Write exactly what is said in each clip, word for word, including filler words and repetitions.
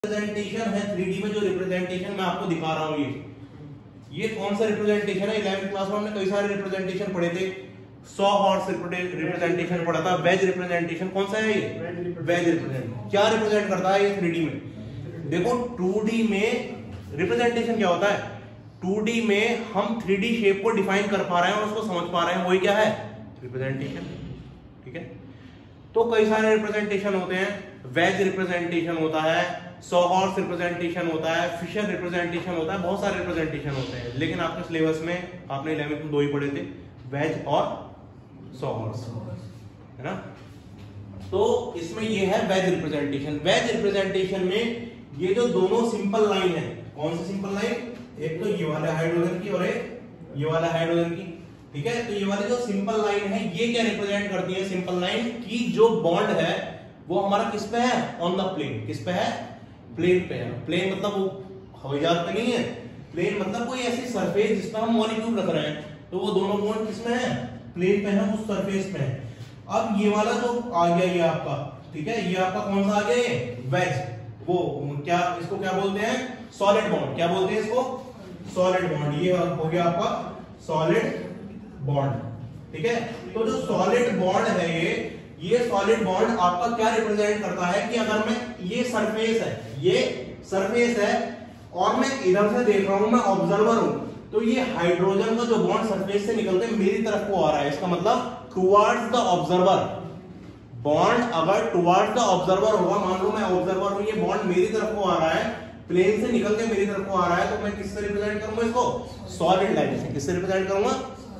Representation है three D में, जो रिप्रेजेंटेशन मैं आपको दिखा रहा हूँ, ये ये कौन सा रिप्रेजेंटेशन है? इलेवेंथ क्लास में हमने कई सारे रिप्रेजेंटेशन पढ़े थे। सौ हॉर्स रिप्रेजेंटेशन पढ़ा था। वेज रिप्रेजेंटेशन कौन सा है? ये वेज रिप्रेजेंटेशन क्या रिप्रेजेंट करता है ये थ्री डी में? देखो टू डी में रिप्रेजेंटेशन क्या होता है? टू डी में हम थ्री डी शेप को डिफाइन कर पा रहे हैं और उसको समझ पा रहे हैं, वही क्या है? रिप्रेजेंटेशन। ठीक है, तो कई सारे रिप्रेजेंटेशन होते हैं। वेज रिप्रेजेंटेशन होता है, सौ हॉर्स रिप्रेजेंटेशन होता है, फिशर रिप्रेजेंटेशन होता है, बहुत सारे रिप्रेजेंटेशन होते हैं। लेकिन आपके सिलेबस में आपने इलेवेंथ में दो ही पढ़े थे, वेज और सौ हॉर्स, है ना? तो इसमें ये है वेज रिप्रेजेंटेशन। वेज रिप्रेजेंटेशन में ये जो दोनों सिंपल लाइन है, कौन सी सिंपल लाइन? एक तो ये वाला हाइड्रोजन की और एक ये वाला हाइड्रोजन की। ठीक है, तो ये वाली जो सिंपल लाइन है ये क्या रिप्रेजेंट करती है? सिंपल लाइन की जो बॉन्ड है वो हमारा किस पे है? On the plane. किस पे है? प्लेन पे है। प्लेन मतलब वो हवाई जहाज पे नहीं है, प्लेन मतलब कोई ऐसी सरफेस जिस पे हम मॉलिक्यूल रख रहे हैं, तो वो दोनों बॉन्ड किस में है? प्लेन पे है, उस सरफेस पे है। अब ये वाला जो आ गया ये आपका, ठीक है, ये आपका कौन सा आ गया? ये वेज। वो क्या, इसको क्या बोलते हैं? Solid bond. क्या बोलते हैं इसको? Solid bond. ये हो गया आपका सॉलिड बॉन्ड। ठीक है, तो जो सॉलिड बॉन्ड है ये ये सॉलिड बॉन्ड आपका क्या रिप्रेजेंट करता है कि अगर मैं, ये सरफेस है, ये सरफेस है और मैं इधर से देख रहा हूं, मैं ऑब्जर्वर हूं, तो ये हाइड्रोजन का जो बॉन्ड सरफेस से निकलते मेरी तरफ को आ रहा है, इसका मतलब टुवर्ड्स द ऑब्जर्वर। बॉन्ड अगर टुवर्ड्स द ऑब्जर्वर होगा, मान लो मैं ऑब्जर्वर हूं, ये बॉन्ड मेरी तरफ को आ रहा है, प्लेन से निकल के मेरी तरफ को आ रहा है, तो मैं किससे रिप्रेजेंट करूंगा इसको? सॉलिड लाइन से। किससे रिप्रेजेंट करूंगा?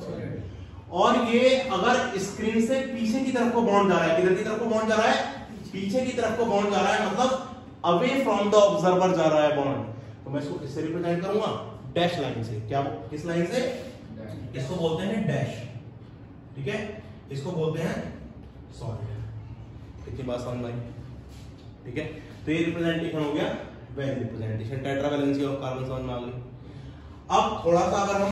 और ये अगर स्क्रीन से पीछे की तरफ को बॉन्ड जा रहा है, किधर की तरफ को बॉन्ड जा रहा है? पीछे की तरफ को बॉन्ड जा रहा है, मतलब अवे फ्रॉम द ऑब्जर्वर जा रहा है बॉन्ड, तो मैं इसको किससे रिप्रेजेंट करूंगा? डैश लाइन से। क्या, किस लाइन से? इसको बोलते हैं डैश। ठीक है, इसको बोलते हैं सॉलिड। इतनी बात समझ आई? ठीक है, तो ये रिप्रेजेंटेशन हो गया wedge representation. Tetravalency of carbon समझ में आ गई। अब थोड़ा सा अगर हम